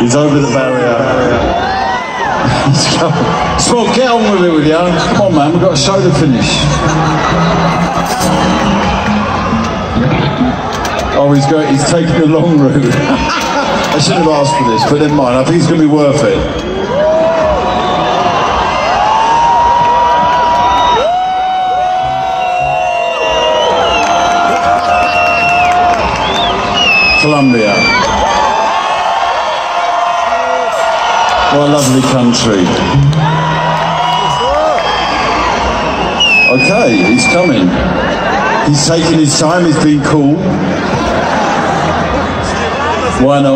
He's over the barrier. Sport, get on with it with you. Come on, man, we've got a show to finish. Oh, he's taking the long route. I shouldn't have asked for this, but never mind. I think it's going to be worth it. Colombia. What a lovely country. Okay, he's coming. He's taking his time, he's been cool. Why not?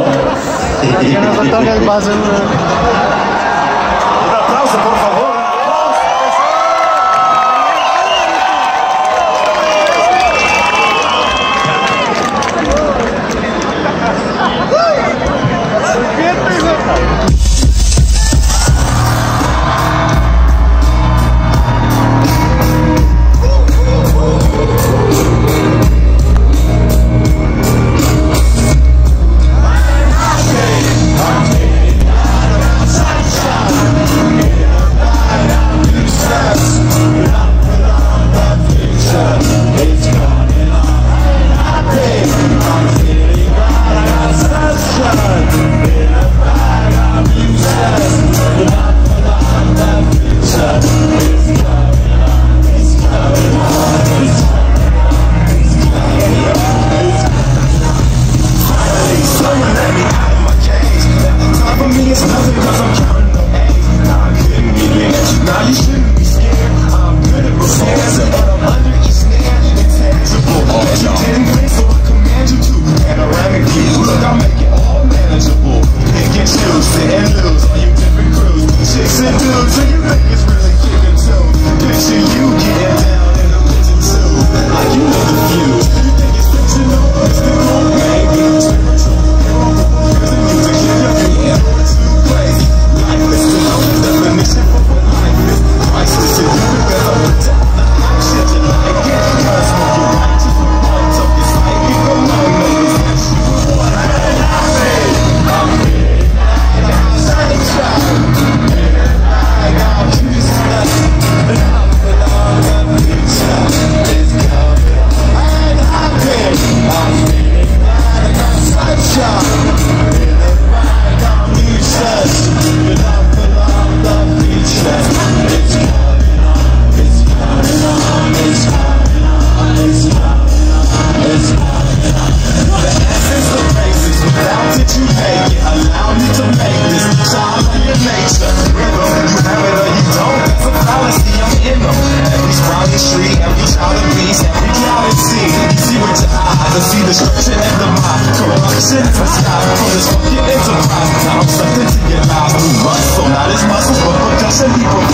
See the structure and the mind, corruption for style, from this fucking enterprise. Now I'm sucked into your lives through muscle, not as muscle, but percussion, people